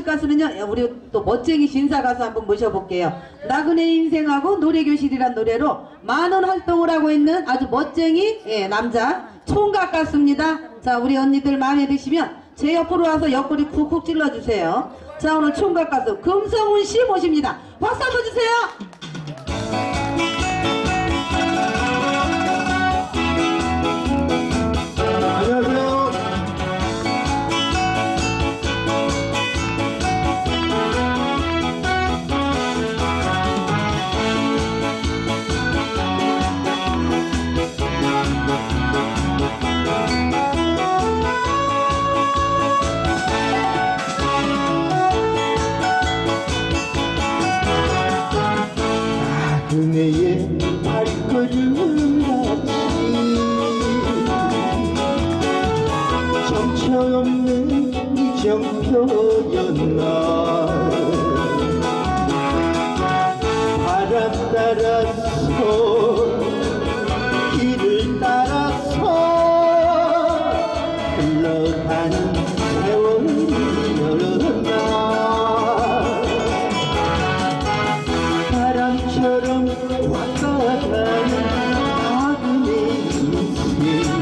모실 가수는요, 우리 또 멋쟁이 신사 가수 한번 모셔볼게요. 나그네 인생하고 노래교실이란 노래로 많은 활동을 하고 있는 아주 멋쟁이 남자 총각 가수입니다. 자, 우리 언니들 마음에 드시면 제 옆으로 와서 옆구리 쿡쿡 찔러주세요. 자, 오늘 총각 가수 금성훈 씨 모십니다. 박수 한번 주세요. 안녕하세요. 그네의 발걸음같이 정처없는 이정표였나. 바람 따라서 길을 따라서 흘러가는 세월이었나. 바람처럼 왔다 가는 나그네 인생.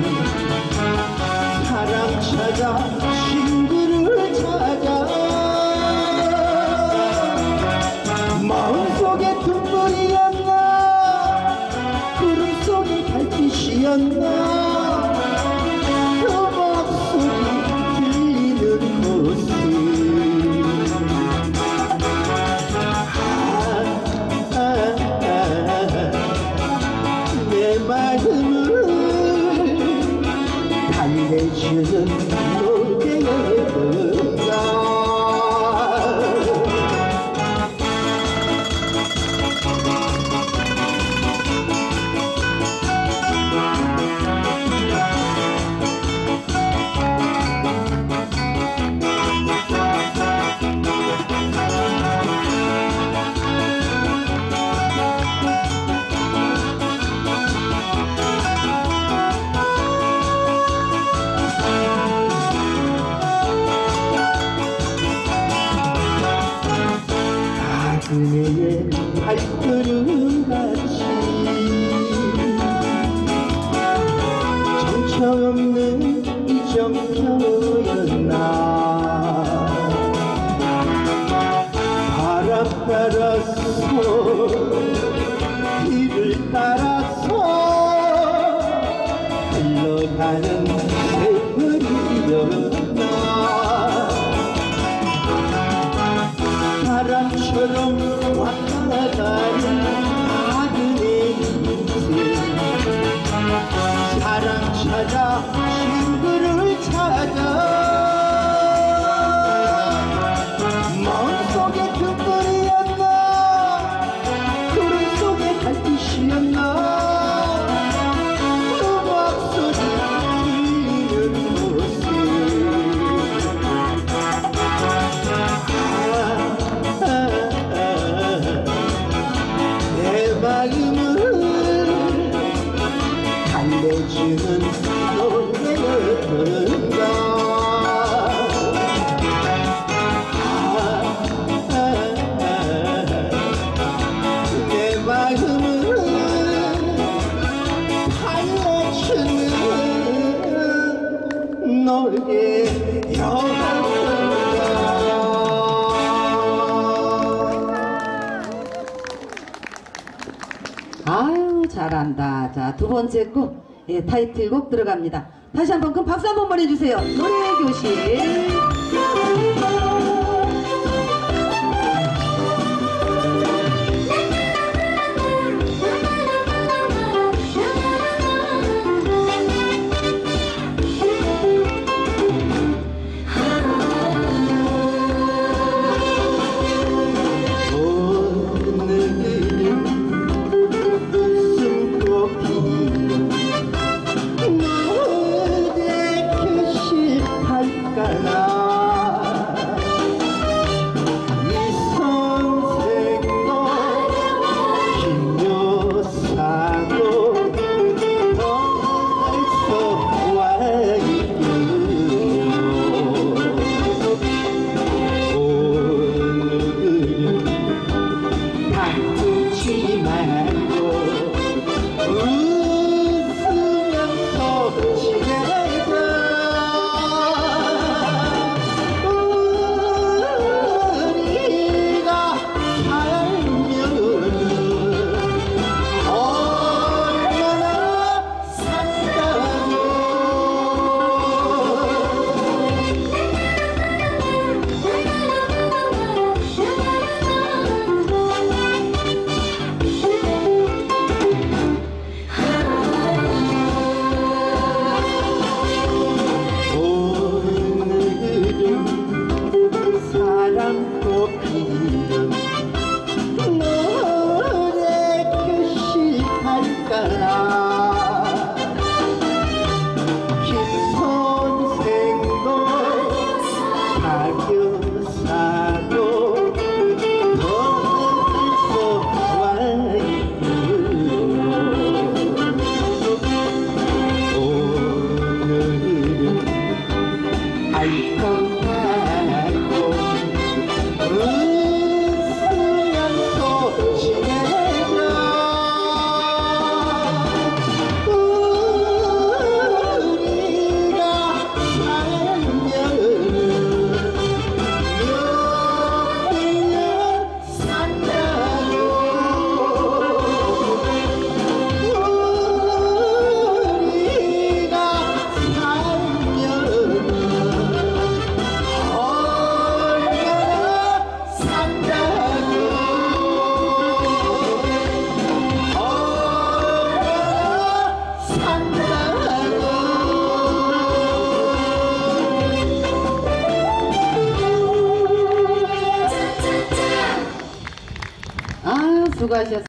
사랑 찾아 친구를 찾아 마음속에 둥글이었나 구름 속에 달빛이었나. 그 목소리 들리는 곳에 내 마음을 달래주는 노래였나. 그네의 발걸음같이 정처없는 이정표였나. 바람 따라서 길을 따라서 흘러가는 세월이었나. 바람처럼 왔다 가는 나그네 인생. 사랑 찾아 친구를 찾아 마음속에 둥글이었나 구름 속에 달빛이었나. 그 목소리 들리는 곳에 내 마음을 달래주는 노래였던가. 내 마음을 달래주는 노래였던가. 아유, 잘한다. 자, 두 번째 곡, 타이틀곡 들어갑니다. 다시 한번 그 박수 한번 보내주세요. 노래교실. 너의 교실 갈까나. 안고 피는 노래 교실 갈까나 김 선생도 사교사도 벌써 와있고 오늘은 알콩하고 웃으면서 지내자 우리가 살면은 아, 수고하셨습니다.